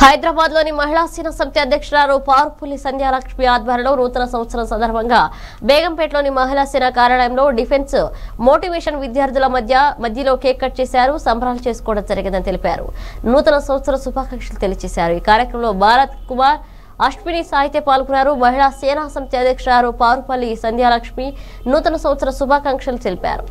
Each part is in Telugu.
హైదరాబాద్ లోని మహిళా సేన సమితి అధ్యక్షురాలు పారుపల్లి సంధ్యాలక్ష్మి ఆధ్వర్యంలో నూతన సంవత్సరం సందర్భంగా బేగంపేటలోని మహిళా సేన కార్యాలయంలో డిఫెన్స్ మోటివేషన్ విద్యార్థుల మధ్యలో కేక్ కట్ చేశారు. సంబరాలు చేసుకోవడం జరిగిందని తెలిపారు. నూతన సంవత్సర శుభాకాంక్షలు తెలియజేశారు. ఈ కార్యక్రమంలో భారత్ కుమార్ అశ్విని సాహిత్య పాల్గొన్నారు. మహిళా సేనా సమితి అధ్యక్షురాలు పారుపల్లి సంధ్యాలక్ష్మి నూతన సంవత్సర శుభాకాంక్షలు తెలిపారు.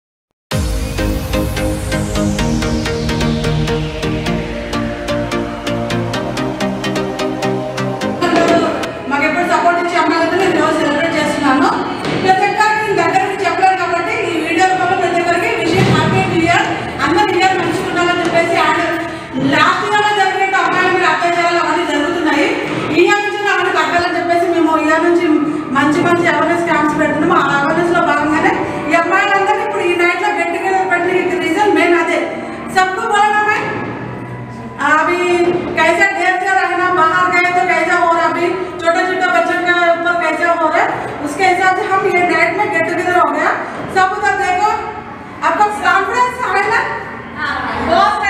మంచి మంచి అవేర్నెస్ క్యాంప్స్ పెడుతున్నాము. ఆ అవేర్నెస్ లో భాగంగానే ఈ అమ్మాయిలందరినీ ఇప్పుడు ఈ నైట్ లో గెట్ టుగెదర్ పెట్టడానికి రీజन मेन అదే. सबको बोलना मैं अभी कैसा देर से रहना बाहर गए तो कैसा हो रहा, अभी छोटे छोटे बच्चों के ऊपर कैसा हो रहा है, उसके हिसाब से हम ये नाइट में गेट टुगेदर हो गया. सब उधर देखो, आपका कॉन्फ्रेंस है ना, बहुत